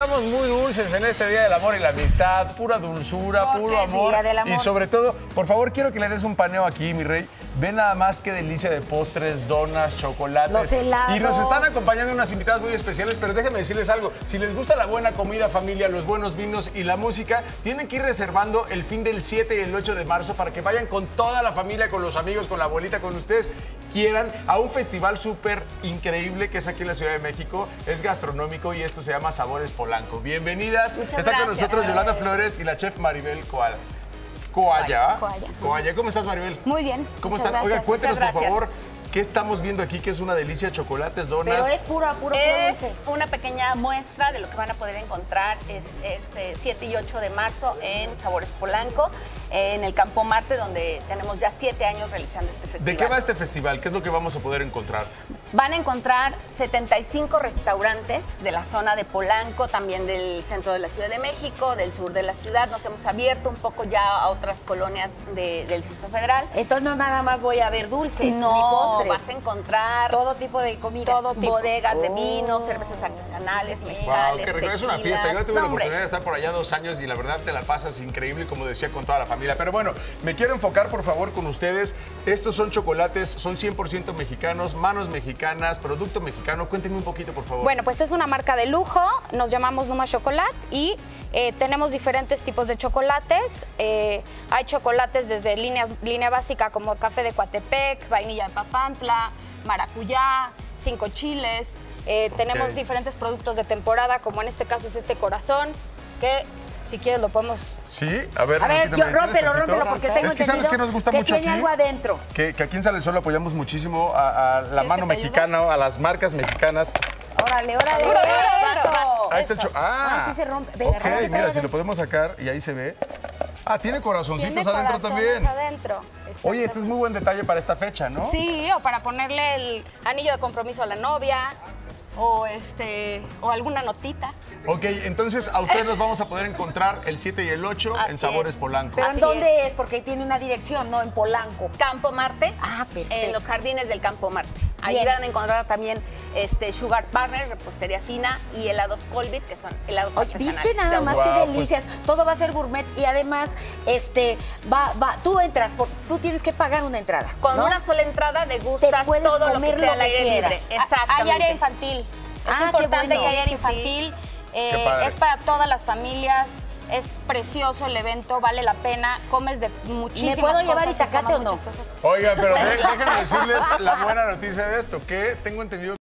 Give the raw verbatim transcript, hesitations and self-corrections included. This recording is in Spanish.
Estamos muy dulces en este Día del Amor y la Amistad, pura dulzura, Porque puro es amor. Día del Amor. Y sobre todo, por favor, quiero que le des un paneo aquí, mi rey. Ve nada más qué delicia de postres, donas, chocolates. Los helados. Y nos están acompañando unas invitadas muy especiales, pero déjenme decirles algo. Si les gusta la buena comida, familia, los buenos vinos y la música, tienen que ir reservando el fin del siete y el ocho de marzo para que vayan con toda la familia, con los amigos, con la abuelita, con ustedes quieran, a un festival súper increíble que es aquí en la Ciudad de México. Es gastronómico y esto se llama Sabores Polanco. Bienvenidas. Muchas Está con gracias. nosotros Yolanda Flores y la chef Maribel Coal. Coalla. Coalla. Coalla. ¿Cómo estás, Maribel? Muy bien. ¿Cómo muchas están? Oiga, gracias. cuéntenos, Muchas por gracias. favor, ¿qué estamos viendo aquí? Que es una delicia, chocolates, donas. Pero es pura, puro, puro Es dulce. una pequeña muestra de lo que van a poder encontrar. Es, es eh, siete y ocho de marzo en Sabores Polanco, en el Campo Marte, donde tenemos ya siete años realizando este festival. ¿De qué va este festival? ¿Qué es lo que vamos a poder encontrar? Van a encontrar setenta y cinco restaurantes de la zona de Polanco, también del centro de la Ciudad de México, del sur de la ciudad. Nos hemos abierto un poco ya a otras colonias de- del Distrito Federal. Entonces no nada más voy a ver dulces ni No, postres. vas a encontrar Todo tipo de comida. todo tipo. Bodegas de Oh. vino, cervezas artesanales, Wow, mezcales, qué rico. Es una tequilas. fiesta. Yo tuve No, la hombre. oportunidad de estar por allá dos años y la verdad te la pasas increíble, como decía, con toda la familia. Pero bueno, me quiero enfocar, por favor, con ustedes. Estos son chocolates, son cien por ciento mexicanos, manos mexicanas, producto mexicano. Cuéntenme un poquito, por favor. Bueno, pues es una marca de lujo, nos llamamos Numa Chocolate y eh, tenemos diferentes tipos de chocolates. Eh, hay chocolates desde líneas, línea básica como café de Coatepec, vainilla de Papantla, maracuyá, cinco chiles. Eh, tenemos Ok. diferentes productos de temporada, como en este caso es este corazón, que si quieres lo podemos... Sí, a ver, A ver, Marquita, yo ¿me rómpelo, tienes rómpelo, tantito? porque tengo Es que sabes entendido que nos gusta que mucho tiene aquí. algo adentro. Que, que aquí en Sale el Sol apoyamos muchísimo a, a la mano que te ayude? mexicana, a las marcas mexicanas. Órale, órale. Órale, eso. vas, Ahí está el cho- Ah, Ah, sí se rompe. Ve, ok, rómpete mira, si adentro. lo podemos sacar y ahí se ve. Ah, tiene corazoncitos Tiene adentro corazones también. adentro. Oye, este es muy buen detalle para esta fecha, ¿no? Sí, o para ponerle el anillo de compromiso a la novia, o este, o alguna notita. Ok, entonces a ustedes los vamos a poder encontrar el siete y el ocho Así en Sabores es. Polanco. ¿Pero Así en dónde es? Porque tiene una dirección, no en Polanco. Campo Marte. Ah, perfecto. En los jardines del Campo Marte. Ahí Bien. van a encontrar también este, Sugar Partner, repostería fina, y helados Colbit, que son helados Oye, artesanales. ¿viste nada más Wow, qué pues- delicias? Todo va a ser gourmet y además, este, va, va, tú entras, por, tú tienes que pagar una entrada. Con ¿no? una sola entrada degustas Te puedes todo lo que comer esté lo al que aire quieras. libre. Ah, Exactamente. Hay área infantil. Es Ah, qué importante bueno. que haya área Sí, sí, sí. infantil. Eh, Qué padre. es para todas las familias. Es precioso el evento, vale la pena. Comes de muchísimas ¿Me puedo cosas llevar y itacate tomas o no? muchas cosas. Oigan, pero de- déjenme decirles la buena noticia de esto, que tengo entendido